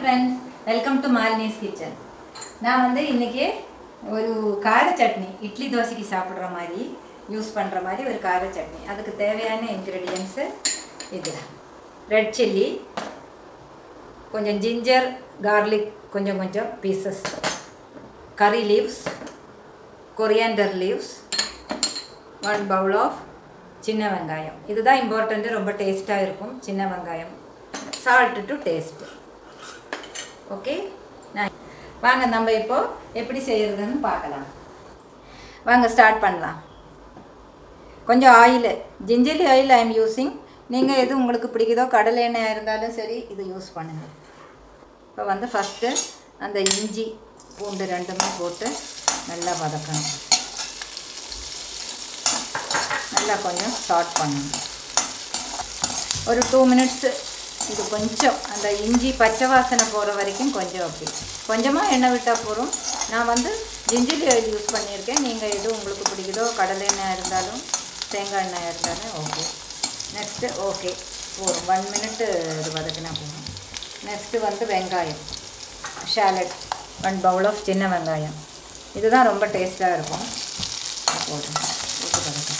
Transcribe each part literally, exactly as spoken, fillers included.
friends, welcome to Malini's kitchen. நான் வந்து இன்னைக்கு ஒரு கார சட்னி இட்லி தோசைக்கு சாப்பிடுற மாதிரி யூஸ் பண்ற மாதிரி ஒரு கார சட்னி. அதுக்கு தேவையான ingredients இதுதான். Red chilli, கொஞ்சம் ginger, garlic கொஞ்சம் கொஞ்சம் pieces, curry leaves, coriander leaves, one bowl of சின்ன வெங்காயம். இதுதான் இம்பார்ட்டன்ட், ரொம்ப டேஸ்டா இருக்கும் சின்ன வெங்காயம். Salt to taste. ஓகே, வாங்க நம்ம இப்போ எப்படி செய்யறதுன்னு பார்க்கலாம். வாங்க ஸ்டார்ட் பண்ணலாம். கொஞ்சம் oil, ginger oil I am using. நீங்கள் எது உங்களுக்கு பிடிக்குதோ, கடலை எண்ணெய் இருந்தாலும் சரி இது யூஸ் பண்ணுங்கள். இப்போ வந்து ஃபஸ்ட்டு அந்த இஞ்சி பூண்டு ரெண்டுமே போட்டு நல்லா வதக்கணும். நல்லா கொஞ்சம் ஸ்டார்ட் பண்ணணும். ஒரு டூ மினிட்ஸு இது கொஞ்சம் அந்த இஞ்சி பச்சை வாசனை போகிற வரைக்கும் கொஞ்சம் அப்படி கொஞ்சமாக எண்ணெய் விட்டால் போகிறோம். நான் வந்து ஜிஞ்சர் ஆயில் யூஸ் பண்ணியிருக்கேன். நீங்கள் எது உங்களுக்கு பிடிக்குதோ, கடலை எண்ணெய் இருந்தாலும் தேங்காய் எண்ணெய் இருந்தாலும் ஓகே. நெக்ஸ்ட்டு ஓகே போதும், ஒன் மினிட்டு இது வதக்கினா போகும். நெக்ஸ்ட்டு வந்து வெங்காயம், ஷாலட் ஒன் பவுல் ஆஃப் சின்ன வெங்காயம். இதுதான் ரொம்ப டேஸ்ட்டாக இருக்கும். போதும், போட்டு வதக்கணும்.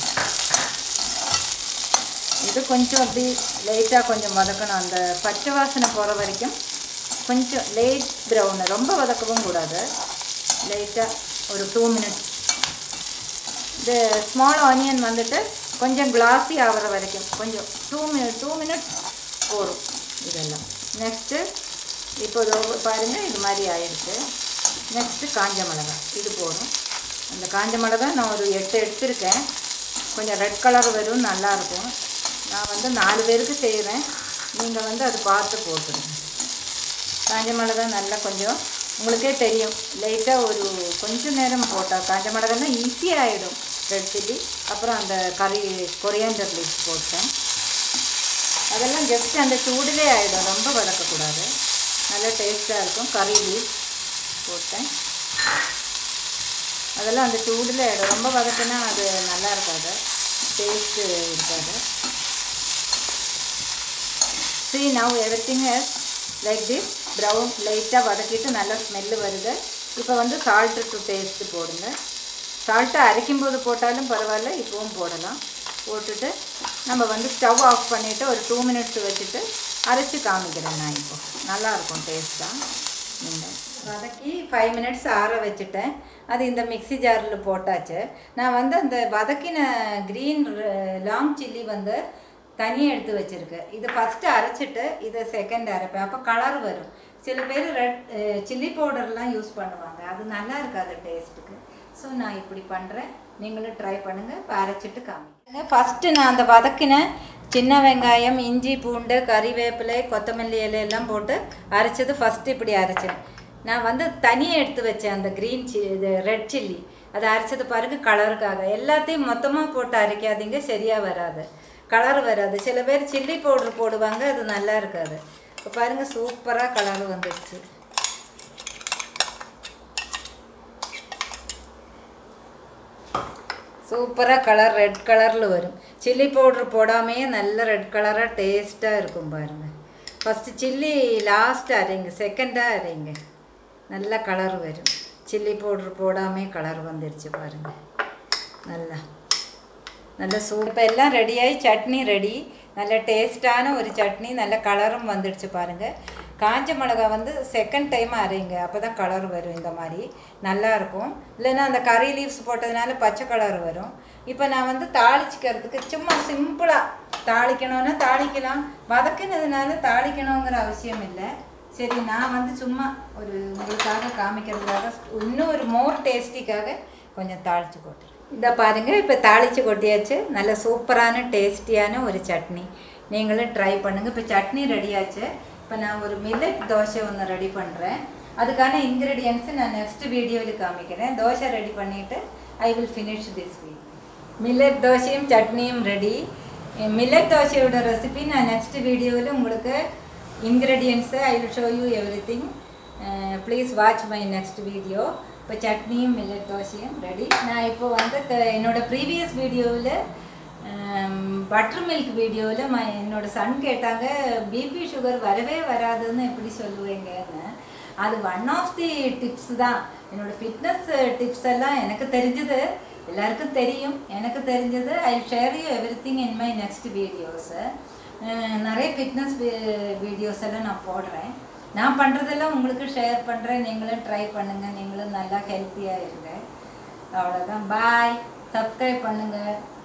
இது கொஞ்சம் அப்படி லைட்டாக கொஞ்சம் வதக்கணும். அந்த பச்சை வாசனை போகிற வரைக்கும் கொஞ்சம் லைட் ப்ரௌன், ரொம்ப வதக்கவும் கூடாது. லைட்டாக ஒரு டூ மினிட்ஸ். இது ஸ்மால் ஆனியன் வந்துட்டு கொஞ்சம் கிளாஸி ஆகிற வரைக்கும் கொஞ்சம் டூ மினிட் டூ மினிட்ஸ் போகும் இதெல்லாம். நெக்ஸ்ட்டு இப்போது பாருங்கள் இது மாதிரி ஆயிடுச்சு. நெக்ஸ்ட்டு காஞ்ச மிளகாய் இது போதும். அந்த காஞ்ச மிளகாய் நான் ஒரு எட்டு எடுத்துருக்கேன். கொஞ்சம் ரெட் கலர் வரும், நல்லாயிருக்கும். நான் வந்து நாலு பேருக்கு செய்கிறேன், நீங்கள் வந்து அது பார்த்து போட்டுருங்க. காஞ்ச மிளகாய் நல்லா கொஞ்சம் உங்களுக்கே தெரியும், லைட்டாக ஒரு கொஞ்சம் நேரம் போட்டால் காஞ்ச மிளகாய்லாம் ஈஸியாக ஆகிடும். ரெட் சில்லி, அப்புறம் அந்த கறி கொரியாண்டர் லீவ்ஸ் போட்டேன். அதெல்லாம் ஜஸ்ட் அந்த சூடிலே ஆகிடும், ரொம்ப வதக்கக்கூடாது. நல்லா டேஸ்ட்டாக இருக்கும். கறி லீவ்ஸ் போட்டேன், அதெல்லாம் அந்த சூடில் ஆகிடும். ரொம்ப வதக்கினா அது நல்லா இருக்காது, டேஸ்ட்டு இருக்காது. See now everything has like this brown லைட்டாக வதக்கிட்டு நல்லா ஸ்மெல்லு வருது. இப்போ வந்து சால்ட்டு டு டேஸ்ட்டு போடுங்க. சால்ட்டை அரைக்கும்போது போட்டாலும் பரவாயில்ல, இப்போவும் போடலாம். போட்டுட்டு நம்ம வந்து ஸ்டவ் ஆஃப் பண்ணிவிட்டு ஒரு டூ மினிட்ஸ் வச்சுட்டு அரைச்சி காமிக்கிறேன் நான். இப்போ நல்லாயிருக்கும் டேஸ்ட்டாக. நீங்கள் வதக்கி ஃபைவ் மினிட்ஸ் ஆற வச்சுட்டேன். அது இந்த மிக்ஸி ஜாரில் போட்டாச்சு. நான் வந்து அந்த வதக்கின க்ரீன் லாங் சில்லி வந்து தனியாக எடுத்து வச்சுருக்கேன். இது ஃபஸ்ட்டு அரைச்சிட்டு இதை செகண்ட் அரைப்பேன், அப்போ கலர் வரும். சில பேர் ரெட் சில்லி பவுடர்லாம் யூஸ் பண்ணுவாங்க, அது நல்லா இருக்காது டேஸ்ட்டுக்கு. ஸோ நான் இப்படி பண்ணுறேன், நீங்களும் ட்ரை பண்ணுங்கள். இப்போ அரைச்சிட்டு காமிங்க. ஃபஸ்ட்டு நான் அந்த வதக்கின சின்ன வெங்காயம், இஞ்சி பூண்டு, கறிவேப்பிலை, கொத்தமல்லி இலையெல்லாம் போட்டு அரைச்சது ஃபஸ்ட்டு இப்படி அரைச்சேன். நான் வந்து தனியாக எடுத்து வச்சேன் அந்த க்ரீன் சி இது ரெட் சில்லி. அதை அரைச்சது பாருங்க கலருக்காக. எல்லாத்தையும் மொத்தமாக போட்டு அரைக்காதீங்க, சரியாக வராது, கலர் வராது. சில பேர் சில்லி பவுடர் போடுவாங்க, அது நல்லா இருக்காது. இப்போ பாருங்கள் சூப்பராக கலர் வந்துடுச்சு. சூப்பராக கலர் ரெட் கலரில் வரும். சில்லி பவுட்ரு போடாமையே நல்ல ரெட் கலராக டேஸ்ட்டாக இருக்கும் பாருங்கள். ஃபஸ்ட்டு சில்லி லாஸ்ட்டு அரைங்க, செகண்டாக அரைங்க, நல்ல கலர் வரும். சில்லி பவுட்ரு போடாமே கலர் வந்துடுச்சு பாருங்கள். நல்லா நல்ல சூப். இப்போ எல்லாம் ரெடியாகி சட்னி ரெடி. நல்ல டேஸ்ட்டான ஒரு சட்னி, நல்ல கலரும் வந்துடுச்சு பாருங்கள். காஞ்ச மிளகா வந்து செகண்ட் டைம் அரைங்க, அப்போ தான் கலர் வரும். இந்த மாதிரி நல்லாயிருக்கும். இல்லைன்னா அந்த கறி லீவ்ஸ் போட்டதுனால பச்சை கலர் வரும். இப்போ நான் வந்து தாளிச்சிக்கிறதுக்கு சும்மா சிம்பிளாக தாளிக்கணும்னா தாளிக்கலாம், வதக்கினதுனால தாளிக்கணுங்கிற அவசியம் இல்லை. சரி, நான் வந்து சும்மா ஒரு உங்களுக்காக காமிக்கிறதுக்காக இன்னும் ஒரு மோர் டேஸ்டிக்காக கொஞ்சம் தாளித்து கொட்டுறேன். இதை பாருங்கள், இப்போ தாளித்து கொட்டியாச்சு. நல்ல சூப்பரான டேஸ்டியான ஒரு சட்னி. நீங்களும் ட்ரை பண்ணுங்கள். இப்போ சட்னி ரெடியாச்சு. இப்போ நான் ஒரு மில்லட் தோசை ஒன்று ரெடி பண்ணுறேன். அதுக்கான இன்க்ரீடியன்ஸு நான் நெக்ஸ்ட் வீடியோவில் காமிக்கிறேன். தோசை ரெடி பண்ணிவிட்டு I will finish this video. Millet தோசையும் சட்னியும் ரெடி. மில்லட் தோசையோட ரெசிபி நான் நெக்ஸ்ட் வீடியோவில் உங்களுக்கு ingredients I will show you everything. Please watch my next video. இப்போ சட்னியும் மில்லட் தோசையும் ரெடி. நான் இப்போ வந்து என்னோடய ப்ரீவியஸ் வீடியோவில் பட்டர் மில்க் வீடியோவில் ம என்னோட சன் கேட்டாங்க பிபி சுகர் வரவே வராதுன்னு எப்படி சொல்லுவீங்கன்னு. அது ஒன் ஆஃப் தி டிப்ஸ் தான். என்னோடய ஃபிட்னஸ் டிப்ஸ் எல்லாம் எனக்கு தெரிஞ்சது எல்லாருக்கும் தெரியும், எனக்கு தெரிஞ்சது I share you everything in my next videos. நிறைய ஃபிட்னஸ் வீடியோஸ் எல்லாம் நான் போடுறேன். நான் பண்ணுறதெல்லாம் உங்களுக்கு ஷேர் பண்ணுறேன். நீங்களும் ட்ரை பண்ணுங்கள், நீங்களும் நல்லா ஹெல்த்தியாக இருங்க. அவ்வளோதான். பாய். சப்ஸ்கிரைப் பண்ணுங்கள்.